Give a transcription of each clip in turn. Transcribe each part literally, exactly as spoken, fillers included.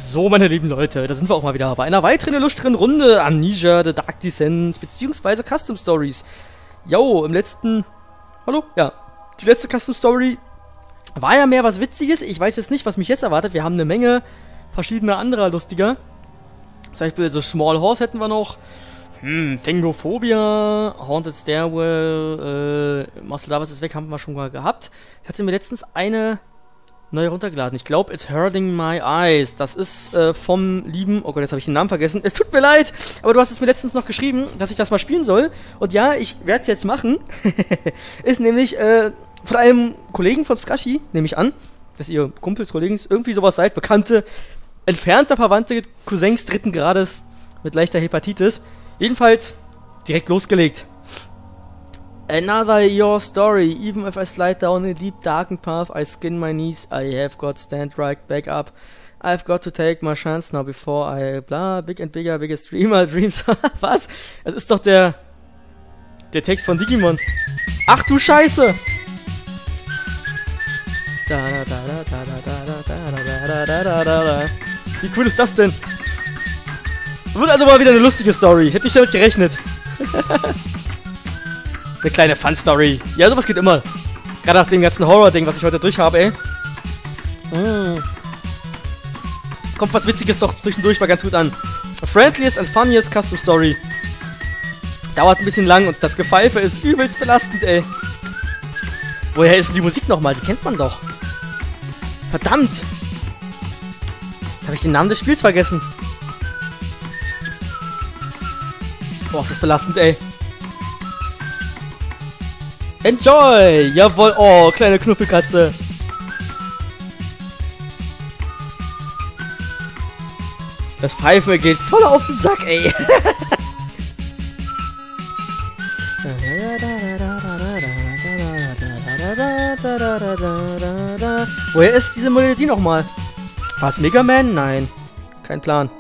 So, meine lieben Leute, da sind wir auch mal wieder bei einer weiteren illustren Runde Amnesia, The Dark Descent, beziehungsweise Custom Stories. Jo, im letzten... Hallo? Ja. Die letzte Custom Story war ja mehr was Witziges. Ich weiß jetzt nicht, was mich jetzt erwartet. Wir haben eine Menge verschiedener anderer lustiger. Zum Beispiel so Small Horse hätten wir noch. Hm, Fengophobia, Haunted Stairwell, äh, Marcel Davis ist weg, haben wir schon mal gehabt. Ich hatte mir letztens eine... neu runtergeladen. Ich glaube, It's Hurting My Eyes. Das ist äh, vom lieben... Oh Gott, jetzt habe ich den Namen vergessen. Es tut mir leid, aber du hast es mir letztens noch geschrieben, dass ich das mal spielen soll. Und ja, ich werde es jetzt machen. Ist nämlich äh, von einem Kollegen von Scrushy, nehme ich an, dass ihr Kumpels, Kollegen, irgendwie sowas seid, Bekannte, entfernter Verwandte, Cousins dritten Grades mit leichter Hepatitis. Jedenfalls direkt losgelegt. Another your story. Even if I slide down a deep darkened path, I skin my knees. I have got stand right back up. I've got to take my chance now before I blah big and bigger, biggest dreamer dreams. Was? Das ist doch der der Text von Digimon. Ach du Scheiße! Da da da da da da da da da da da da. Wie cool ist das denn? Wird also mal wieder eine lustige Story. Hätte ich damit gerechnet. Eine kleine Fun-Story. Ja, sowas geht immer. Gerade nach dem ganzen Horror-Ding, was ich heute durch habe, ey. Mm. Kommt was Witziges doch zwischendurch mal ganz gut an. A friendliest and funniest Custom Story. Dauert ein bisschen lang und das Gepfeife ist übelst belastend, ey. Woher ist denn die Musik nochmal? Die kennt man doch. Verdammt! Jetzt habe ich den Namen des Spiels vergessen. Boah, ist das belastend, ey. Enjoy! Jawohl! Oh, kleine Knuffelkatze. Das Pfeife geht voll auf den Sack, ey. Woher ist diese Melodie nochmal? War es Mega Man? Nein. Kein Plan.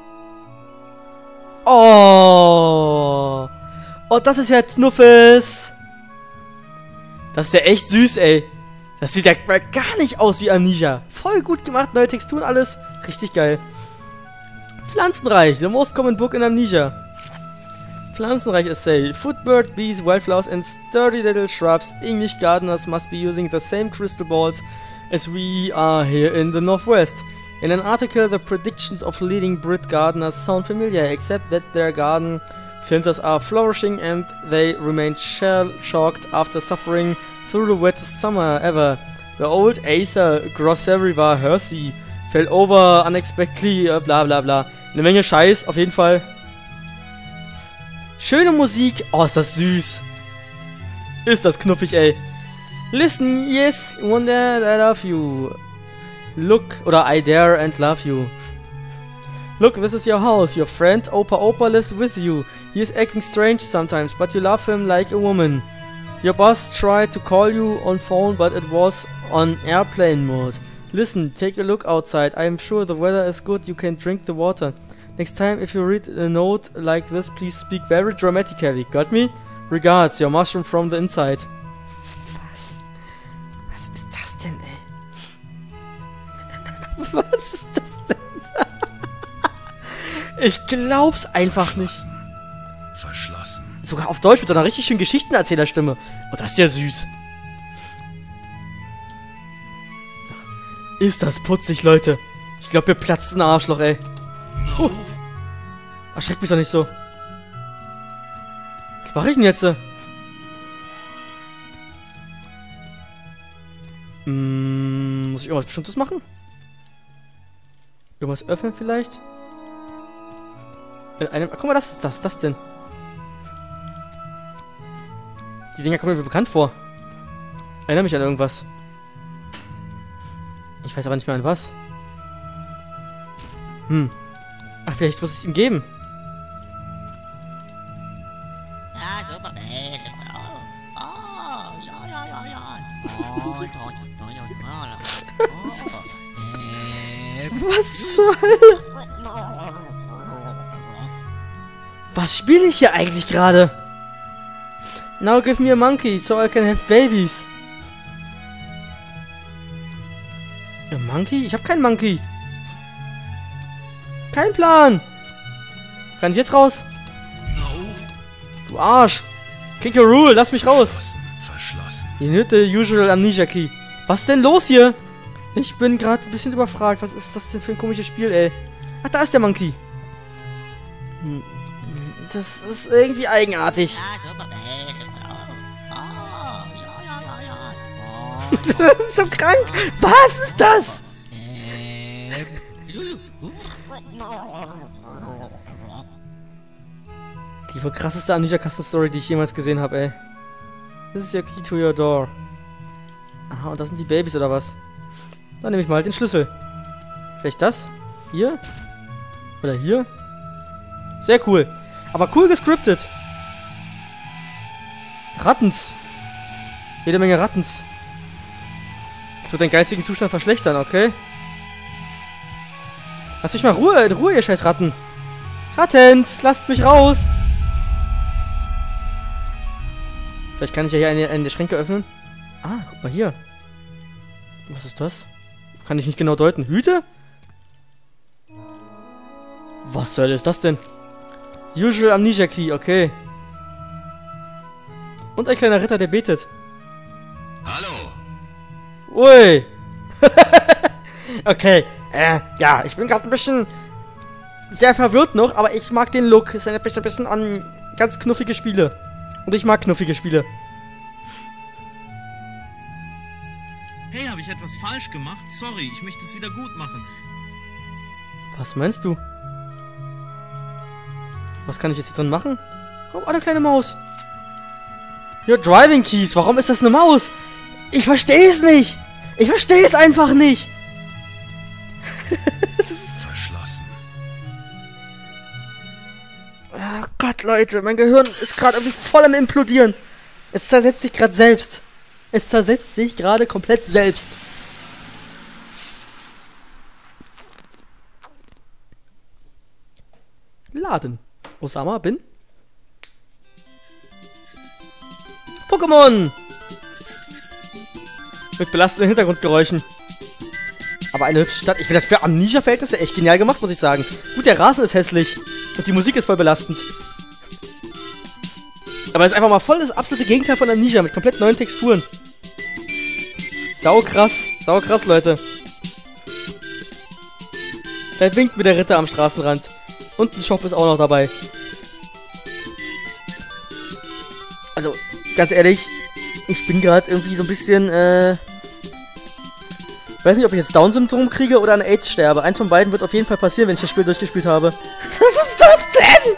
Oh! Oh, das ist ja Knuffels! Das ist ja echt süß, ey. Das sieht ja gar nicht aus wie Amnesia. Voll gut gemacht, neue Texturen, alles. Richtig geil. Pflanzenreich, the most common book in Amnesia. Pflanzenreich Essay. Foodbird, bees, wildflowers and sturdy little shrubs. English gardeners must be using the same crystal balls as we are here in the Northwest. In an article, the predictions of leading Brit gardeners sound familiar, except that their garden centers are flourishing and they remain shell-shocked after suffering through the wettest summer ever. The old Acer Grocery Hersey fell over unexpectedly, uh, bla bla bla. Eine Menge Scheiß, auf jeden Fall. Schöne Musik. Oh, ist das süß. Ist das knuffig, ey. Listen, yes, wonder, I love you. Look, oder I dare and love you. Look, this is your house. Your friend Opa Opa lives with you. He is acting strange sometimes, but you love him like a woman. Your boss tried to call you on phone, but it was on airplane mode. Listen, take a look outside. I am sure the weather is good. You can drink the water. Next time, if you read a note like this, please speak very dramatically. Got me? Regards, your mushroom from the inside. Was? Was ist das denn, ey? Was ist das denn? Ich glaub's einfach nicht. Verschlossen. Sogar auf Deutsch mit so einer richtig schönen Geschichtenerzählerstimme. Oh, das ist ja süß. Ist das putzig, Leute. Ich glaube, mir platzt ein Arschloch, ey. Huh. Erschreckt mich doch nicht so. Was mache ich denn jetzt? Hm, muss ich irgendwas Bestimmtes machen? Irgendwas öffnen vielleicht? In einem... Guck mal, das ist das. Das denn? Die Dinger kommen mir bekannt vor. Erinnere mich an irgendwas. Ich weiß aber nicht mehr an was. Hm. Ach, vielleicht muss ich es ihm geben. Ja, super. Oh, oh, ja, ja, ja, ja. Oh, ja, ja, ja, ja. Was zur Hölle? Was spiele ich hier eigentlich gerade? Now give me a monkey, so I can have babies. A monkey? Ich habe keinen Monkey. Kein Plan. Kann ich jetzt raus? Du Arsch. Kick your rule, lass mich raus. Verschlossen. You need the usual Amnesia Key. Was ist denn los hier? Ich bin gerade ein bisschen überfragt. Was ist das denn für ein komisches Spiel, ey? Ach, da ist der Monkey. Hm. Das ist irgendwie eigenartig. Ja, super. Hey, oh, oh, ja, ja, ja, ja. Oh, Das ist so krank. Was ist das? äh, Die wohl krasseste Amnesia Custom Story, die ich jemals gesehen habe, ey. Das ist ja Key to your door. Aha, und das sind die Babys, oder was? Dann nehme ich mal den Schlüssel. Vielleicht das? Hier? Oder hier? Sehr cool. Aber cool gescriptet. Rattens. Jede Menge Rattens. Das wird deinen geistigen Zustand verschlechtern, okay? Lasst mich mal Ruhe, in Ruhe, ihr scheiß Ratten. Rattens, lasst mich raus. Vielleicht kann ich ja hier eine, eine der Schränke öffnen. Ah, guck mal hier. Was ist das? Kann ich nicht genau deuten. Hüte? Was zur Hölle ist das denn? Usual Amnesia Key, okay. Und ein kleiner Ritter, der betet. Hallo. Ui. Okay. Äh, ja, ich bin gerade ein bisschen sehr verwirrt noch, aber ich mag den Look. Es erinnert mich ein bisschen an ganz knuffige Spiele. Und ich mag knuffige Spiele. Hey, habe ich etwas falsch gemacht? Sorry, ich möchte es wieder gut machen. Was meinst du? Was kann ich jetzt hier drin machen? Oh, eine kleine Maus. Your driving keys. Warum ist das eine Maus? Ich verstehe es nicht. Ich verstehe es einfach nicht. Verschlossen. Oh Gott, Leute. Mein Gehirn ist gerade irgendwie voll am Implodieren. Es zersetzt sich gerade selbst. Es zersetzt sich gerade komplett selbst. Laden. Osama bin. Pokémon! Mit belastenden Hintergrundgeräuschen. Aber eine hübsche Stadt. Ich finde das für Amnesia-Verhältnisse echt genial gemacht, muss ich sagen. Gut, der Rasen ist hässlich. Und die Musik ist voll belastend. Aber es ist einfach mal voll das absolute Gegenteil von Amnesia mit komplett neuen Texturen. Sau krass. Sau krass, Leute. Da winkt mir der Ritter am Straßenrand. Und ein Shop ist auch noch dabei. Also, ganz ehrlich, ich bin gerade irgendwie so ein bisschen, äh... weiß nicht, ob ich jetzt Down-Syndrom kriege oder an AIDS sterbe. Eins von beiden wird auf jeden Fall passieren, wenn ich das Spiel durchgespielt habe. Was ist das denn?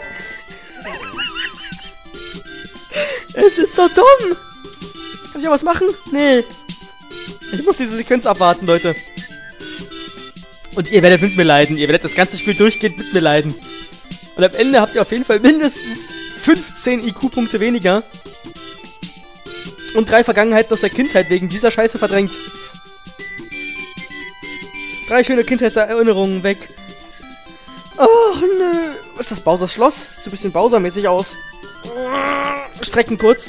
Es ist so dumm! Kann ich auch was machen? Nee. Ich muss diese Sequenz abwarten, Leute. Und ihr werdet mit mir leiden. Ihr werdet das ganze Spiel durchgehend mit mir leiden. Und am Ende habt ihr auf jeden Fall mindestens fünfzehn I Q-Punkte weniger. Und drei Vergangenheiten aus der Kindheit wegen dieser Scheiße verdrängt. Drei schöne Kindheitserinnerungen weg. Oh, nö. Was ist das? Bowsers Schloss? Sieht ein bisschen Bowser-mäßig aus. Strecken kurz.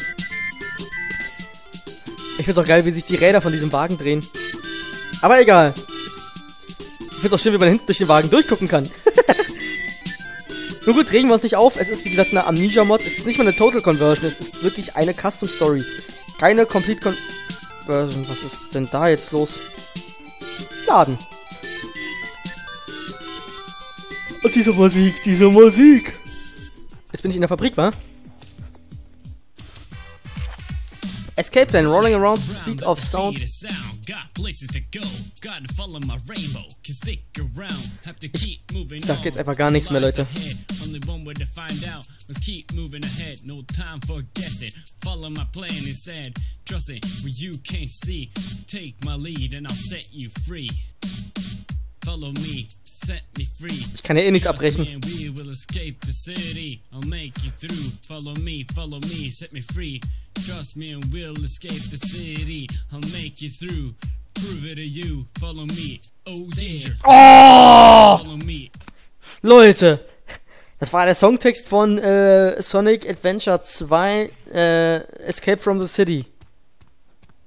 Ich find's auch geil, wie sich die Räder von diesem Wagen drehen. Aber egal. Ich find's auch schön, wie man hinten durch den Wagen durchgucken kann. Nur gut, regen wir uns nicht auf. Es ist, wie gesagt, eine Amnesia-Mod. Es ist nicht mal eine Total Conversion. Es ist wirklich eine Custom Story. Keine Complete Conversion. Was ist denn da jetzt los? Laden. Und diese Musik, diese Musik. Jetzt bin ich in der Fabrik, wa? Escape plan, rolling around the speed of sound. Ich sag jetzt einfach gar nichts mehr, Leute. Ich kann ja eh nichts abbrechen. Trust me and we'll escape the city. I'll make you through. Prove it to you. Follow me. Oh yeah. Oh! Follow me. Leute, das war der Songtext von äh, Sonic Adventure zwei äh, Escape from the City.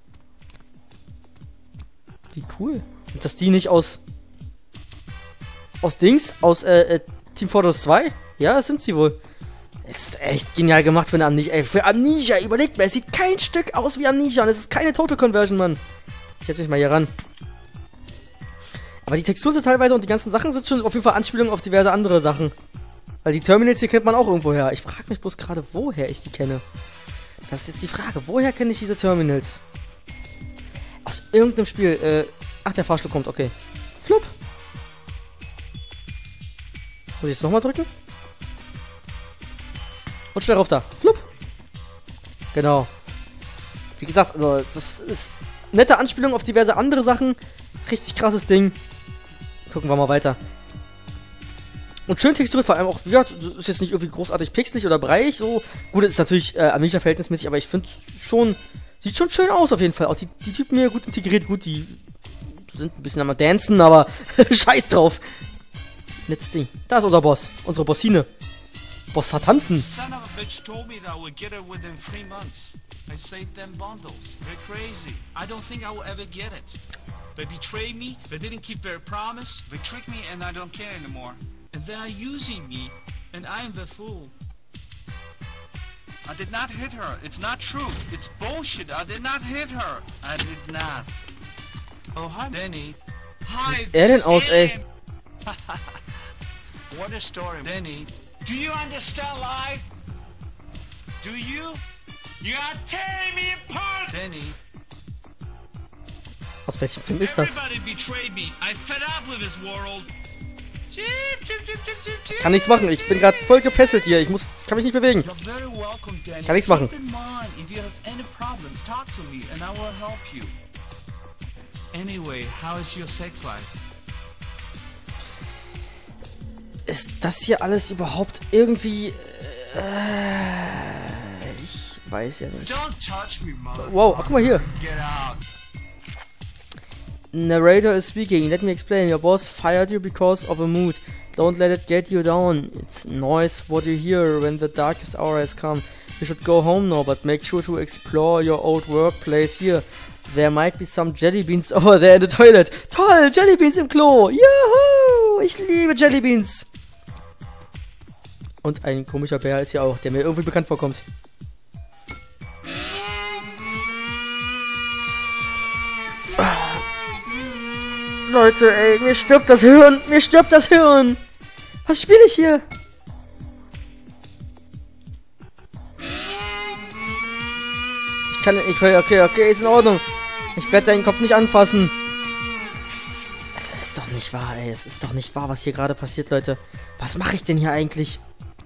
Wie cool. Sind das die nicht aus... aus Dings, aus äh, äh, Team Fortress zwei. Ja, das sind sie wohl. Ist echt genial gemacht für eine Amnesia. Ey, für Amnesia, überlegt mal, es sieht kein Stück aus wie Amnesia und es ist keine Total Conversion, Mann. Ich setze mich mal hier ran. Aber die Texturen sind teilweise und die ganzen Sachen sind schon auf jeden Fall Anspielungen auf diverse andere Sachen. Weil die Terminals hier kennt man auch irgendwo her. Ich frage mich bloß gerade, woher ich die kenne. Das ist jetzt die Frage. Woher kenne ich diese Terminals? Aus irgendeinem Spiel. Äh, ach, der Fahrstuhl kommt, okay. Flup. Muss ich es nochmal drücken? Und schnell rauf da. Flup. Genau. Wie gesagt, also, das ist nette Anspielung auf diverse andere Sachen. Richtig krasses Ding. Gucken wir mal weiter. Und schön texturiert, vor allem auch, ja, ist jetzt nicht irgendwie großartig pixelig oder breiig, so. Gut, das ist natürlich äh, Amnesia verhältnismäßig, aber ich finde schon, sieht schon schön aus auf jeden Fall. Auch die, die Typen hier gut integriert, gut, die sind ein bisschen am Dancen, aber scheiß drauf. Letztes Ding. Da ist unser Boss, unsere Bossine. Bossatanten. Son of a bitch told me that I would get it within three months. I saved them bundles. They're crazy. I don't think I will ever get it. They betrayed me, they didn't keep their promise, they tricked me and I don't care anymore. And they are using me, and I am the fool. I did not hit her. It's not true. It's bullshit. I did not hit her. I did not. Oh, hi, Danny. Hi, Er denn this is aus, ey? Alien. What a story, Danny. Do you understand life? Do you? You are tearing me apart, Danny. Aus welchem Film ist das? Everybody betrayed me. I fed up with this world. Kann nichts machen, ich bin gerade voll gefesselt hier. Ich muss, kann mich nicht bewegen. Kann nichts machen. Ist das hier alles überhaupt irgendwie... Äh, ich weiß ja nicht. Wow, ach, guck mal hier. Narrator is speaking. Let me explain. Your boss fired you because of a mood. Don't let it get you down. It's noise what you hear when the darkest hour has come. You should go home now, but make sure to explore your old workplace here. There might be some jelly beans over there in the toilet. Toll, Jelly Beans im Klo. Juhu, ich liebe Jelly Beans. Und ein komischer Bär ist hier auch, der mir irgendwie bekannt vorkommt. Leute, ey, mir stirbt das Hirn, mir stirbt das Hirn. Was spiele ich hier? Ich kann, ich will, okay, okay, ist in Ordnung. Ich werde deinen Kopf nicht anfassen. Es ist doch nicht wahr, ey, es ist doch nicht wahr, was hier gerade passiert, Leute. Was mache ich denn hier eigentlich?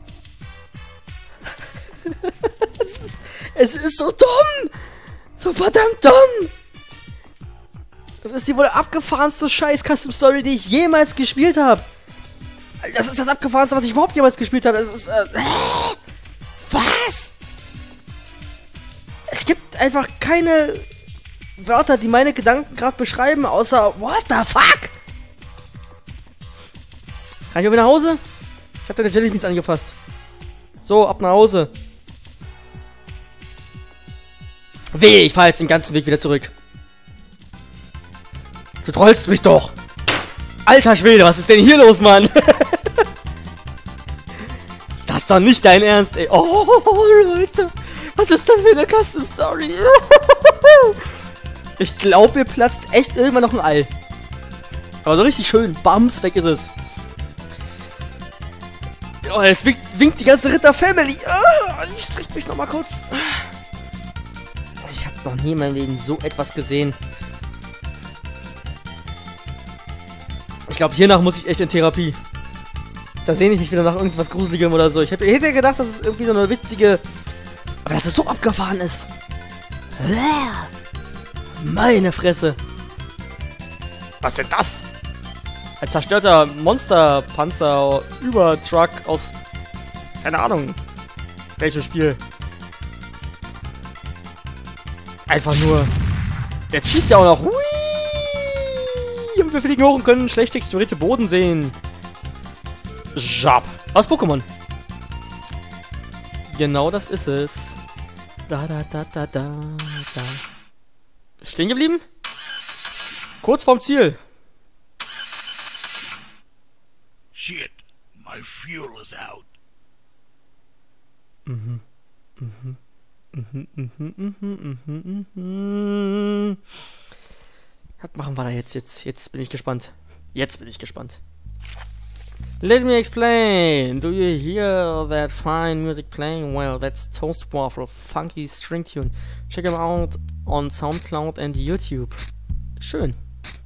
es, ist, es ist so dumm. So verdammt dumm. Das ist die wohl abgefahrenste Scheiß-Custom-Story, die ich jemals gespielt habe. Das ist das abgefahrenste, was ich überhaupt jemals gespielt habe. Es ist, äh, was? Es gibt einfach keine Wörter, die meine Gedanken gerade beschreiben, außer what the fuck? Kann ich auch wieder nach Hause? Ich habe deine Jelly Beans angefasst. So, ab nach Hause. Weh, ich fahre jetzt den ganzen Weg wieder zurück. Du trollst mich doch! Alter Schwede, was ist denn hier los, Mann? Das ist doch nicht dein Ernst, ey. Oh, Leute. Was ist das für eine Custom Story? Ich glaube, mir platzt echt irgendwann noch ein Ei. Aber so richtig schön. Bams, weg ist es. Oh, jetzt winkt, winkt die ganze Ritter-Family. Ich strich mich nochmal kurz. Ich habe noch nie in meinem Leben so etwas gesehen. Ich glaube, hiernach muss ich echt in Therapie. Da sehne ich mich wieder nach irgendwas Gruseligem oder so. Ich hätte gedacht, dass es irgendwie so eine witzige... Aber dass es so abgefahren ist. Meine Fresse. Was ist das? Ein zerstörter Monster-Panzer-Übertruck aus... Keine Ahnung. Welches Spiel? Einfach nur... Jetzt schießt ja auch noch... Hui! Und wir fliegen hoch und können schlecht texturierte Boden sehen. Jab. Aus Pokémon. Genau das ist es. Da, da, da, da, da, da. Stehen geblieben? Kurz vorm Ziel. Shit, my fuel is out. Mhm. Mhm. Mhm, mhm, mhm, mhm, mhm. Was machen wir da jetzt? Jetzt, jetzt bin ich gespannt. Jetzt bin ich gespannt. Let me explain. Do you hear that fine music playing? Well, that's Toast Waffle, funky string tune. Check him out on SoundCloud and YouTube. Schön.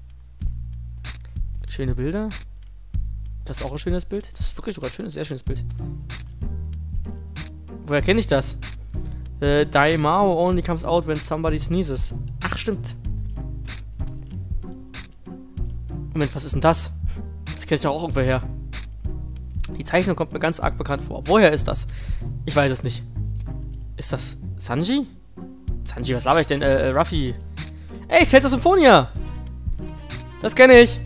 Schöne Bilder. Das ist auch ein schönes Bild. Das ist wirklich sogar ein schönes, sehr schönes Bild. Woher kenne ich das? Uh, Daimao only comes out when somebody sneezes. Ach, stimmt. Moment, was ist denn das? Das kenne ich doch auch irgendwo her. Die Zeichnung kommt mir ganz arg bekannt vor. Woher ist das? Ich weiß es nicht. Ist das Sanji? Sanji, was laber ich denn? Äh, äh Ruffy. Ey, Tales of Symphonia! Das kenne ich.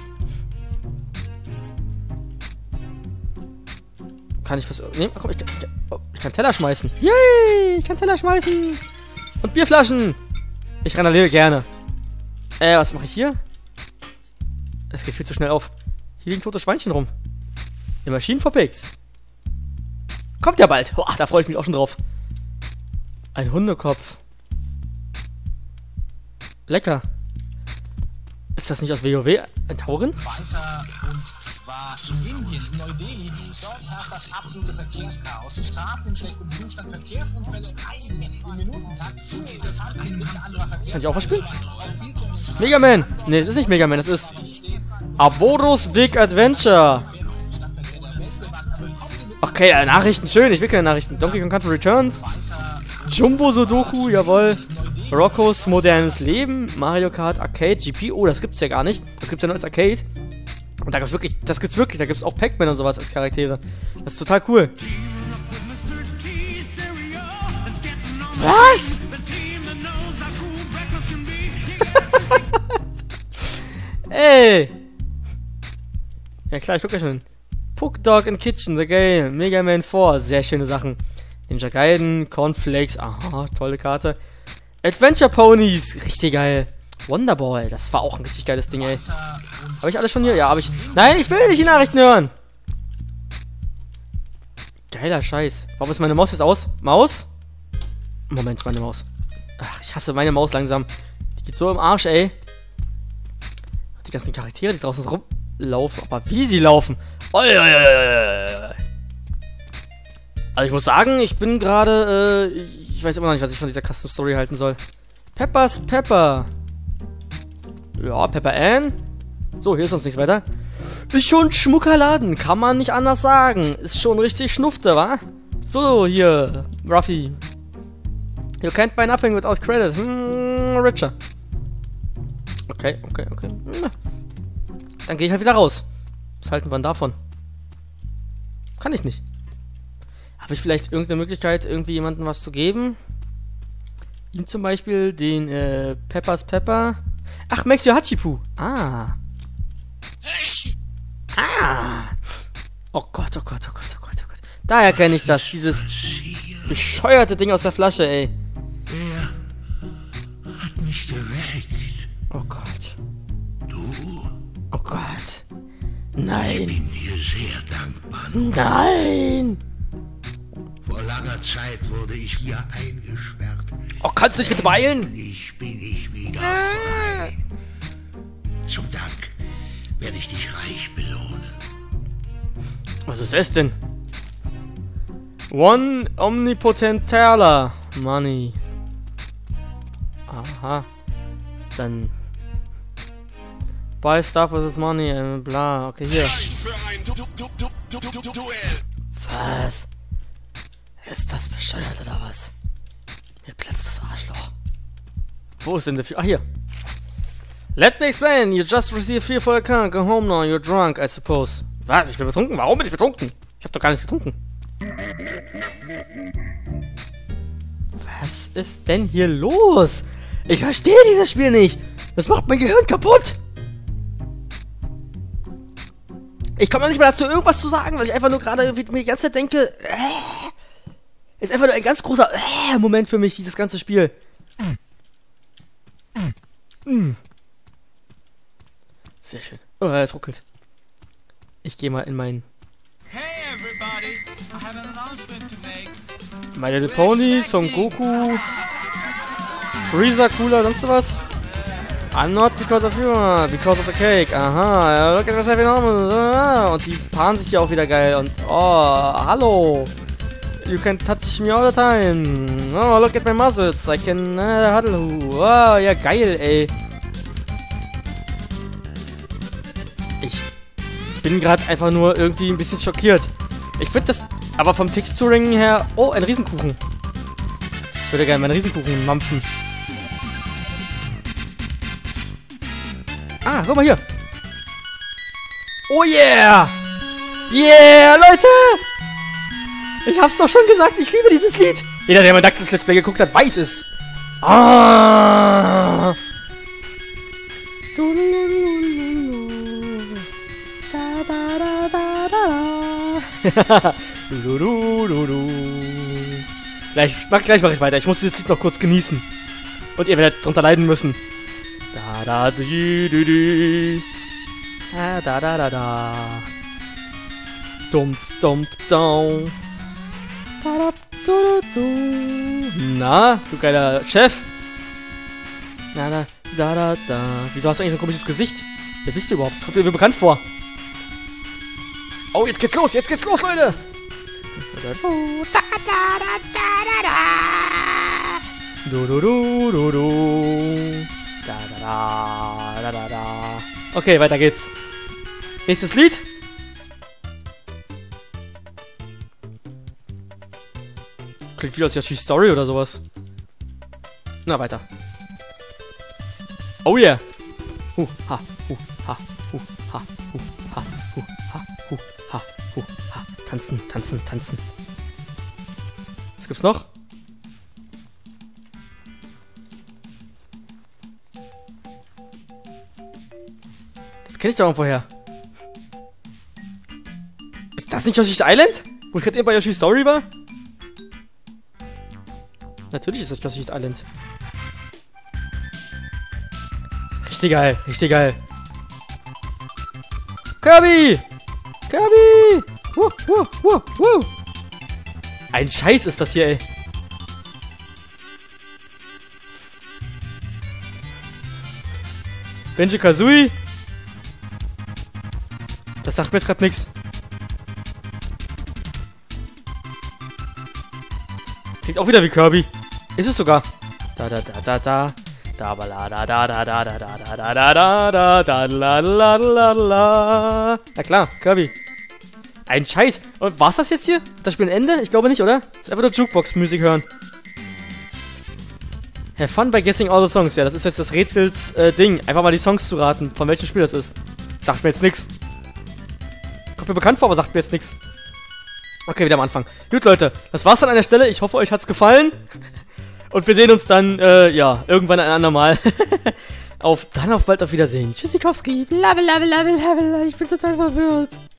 Kann ich was... Nee, komm, ich, ich, oh, ich kann Teller schmeißen. Yay! Ich kann Teller schmeißen. Und Bierflaschen. Ich randaliere gerne. Äh, was mache ich hier? Das geht viel zu schnell auf. Hier liegen tote Schweinchen rum. Die Maschinen for Pigs. Kommt ja bald. Boah, da freue ich mich auch schon drauf. Ein Hundekopf. Lecker. Ist das nicht aus WoW? Ein Taurin? Weiter, und zwar in Indien, in Neu-Delhi. Dort herrscht das absolute Verkehrschaos. Straßen in schlechtem Zustand, Verkehrsunfälle ein im Minutentakt. Elefanten mit anderer Verkehr. Kann ich auch was spielen? Mega Man! Ne, das ist nicht Mega Man, das ist Aboros Big Adventure. Okay, äh, Nachrichten, schön, ich will keine Nachrichten. Donkey Kong Country Returns. Jumbo Sudoku, jawohl. Roccos modernes Leben. Mario Kart Arcade G P. Oh, das gibt's ja gar nicht. Das gibt's ja nur als Arcade. Und da gibt's wirklich, das gibt's wirklich. Da gibt's auch Pac-Man und sowas als Charaktere. Das ist total cool. Was? Ey! Ja klar, ich guck gleich schon hin. Puck Dog in Kitchen, The Game, Mega Man vier, sehr schöne Sachen. Ninja Gaiden, Cornflakes, aha, tolle Karte. Adventure Ponies, richtig geil. Wonderball, das war auch ein richtig geiles Ding, ey. Habe ich alles schon hier? Ja, habe ich. Nein, ich will nicht die Nachrichten hören. Geiler Scheiß. Warum ist meine Maus jetzt aus? Maus? Moment, meine Maus. Ach, ich hasse meine Maus langsam. Die geht so im Arsch, ey. Die ganzen Charaktere, die draußen rumlaufen. Aber wie sie laufen. Oi, oi, oi, oi. Also ich muss sagen, ich bin gerade, äh, ich weiß immer noch nicht, was ich von dieser Custom Story halten soll. Peppers Pepper. Ja, Pepper Ann. So, hier ist uns nichts weiter. Ist schon ein schmucker Laden, kann man nicht anders sagen. Ist schon richtig Schnufte, wa? So, hier, Ruffy. You can't buy nothing without credit. Hm, richer. Okay, okay, okay. Dann gehe ich halt wieder raus. Was halten wir denn davon? Kann ich nicht. Habe ich vielleicht irgendeine Möglichkeit, irgendwie jemandem was zu geben? Ihm zum Beispiel den äh, Peppers Pepper. Ach, Maxio Hachipu. Ah. Ah. Oh Gott, oh Gott, oh Gott, oh Gott, oh Gott. Daher kenne ich das. Dieses bescheuerte Ding aus der Flasche, ey. Er hat mich geweckt. Oh Gott. Du? Oh Gott. Ich Nein. bin dir sehr dankbar. Nein. Vor langer Zeit wurde ich hier eingesperrt. Oh, kannst du dich bitte beeilen? Endlich bin ich wieder frei. Zum Dank werde ich dich reich belohnen. Was ist das denn? One Omnipotent Taler. Money. Aha. Dann. Buy stuff with its money and bla. Okay, hier. Was? Ist das bescheuert oder was? Mir platzt das Arschloch. Wo ist denn der... Ach, hier. Let me explain. You just received fear for the car. Go home now. You're drunk, I suppose. Was? Ich bin betrunken? Warum bin ich betrunken? Ich hab doch gar nichts getrunken. Was ist denn hier los? Ich verstehe dieses Spiel nicht. Das macht mein Gehirn kaputt. Ich komme noch nicht mal dazu, irgendwas zu sagen, weil ich einfach nur gerade mir die ganze Zeit denke, äh, ist einfach nur ein ganz großer äh, Moment für mich, dieses ganze Spiel. Mm. Sehr schön. Oh, es ruckelt. Ich gehe mal in mein... Hey everybody, I have an announcement to make. My Little Pony, Son Goku, Freezer, Cooler, sonst was? I'm not because of you, because of the cake. Aha, look at what's happening. Und die paaren sich hier auch wieder geil. Und oh, hallo. You can touch me all the time. Oh, look at my muscles. I can uh, huddle. Oh, ja, geil, ey. Ich bin gerade einfach nur irgendwie ein bisschen schockiert. Ich finde das aber vom Texturing her... Oh, ein Riesenkuchen. Ich würde gerne meinen Riesenkuchen mampfen. Ah, guck mal hier. Oh yeah. Yeah, Leute. Ich hab's doch schon gesagt, ich liebe dieses Lied. Jeder, der mein Duckles Let's Play geguckt hat, weiß es. Ah. Gleich, mach, gleich mache ich weiter. Ich muss dieses Lied noch kurz genießen. Und ihr werdet drunter leiden müssen. Da da di di di. Da da da da da. Dum dum dum. Da da du du. Na, du geiler Chef. Na da da da da. Wieso hast du eigentlich so ein komisches Gesicht? Wer bist du überhaupt? Das kommt mir bekannt vor. Oh, jetzt geht's los, jetzt geht's los, Leute! Du du du du du. Da da da da da da. Okay, weiter geht's. Nächstes Lied. Klingt viel aus Yoshi's Story oder sowas. Na, weiter. Oh yeah. Hu, ha, hu, ha, hu, ha, hu, ha, hu, ha, hu, ha, hu, ha. Tanzen, tanzen, tanzen. Was gibt's noch? Das kenne ich doch irgendwo her. Ist das nicht Yoshi's Island? Wo ich gerade eben bei Yoshi's Story war? Natürlich ist das Yoshi's Island. Richtig geil, richtig geil. Kirby! Kirby! Wuh, wuh, wuh, wuh. Ein Scheiß ist das hier, ey. Banjo-Kazooie? Das sagt mir jetzt gerade nichts. Klingt auch wieder wie Kirby. Ist es sogar. Da da da da da. Da da da da da da da da da da da da da la la la la. Na klar, Kirby. Ein Scheiß. Und war's das jetzt hier? Das Spiel ein Ende? Ich glaube nicht, oder? Das ist einfach nur Jukebox-Musik hören. Have fun by guessing all the songs. Ja, das ist jetzt das Rätsels äh, Ding. Einfach mal die Songs zu raten, von welchem Spiel das ist. Sagt mir jetzt nix. Kommt mir bekannt vor, aber sagt mir jetzt nix. Okay, wieder am Anfang. Gut, Leute, das war's dann an der Stelle. Ich hoffe, euch hat's gefallen. Und wir sehen uns dann, äh, ja, irgendwann ein andermal. auf, dann auf bald auf Wiedersehen. Tschüssikowski. Blablabla. Ich bin total verwirrt.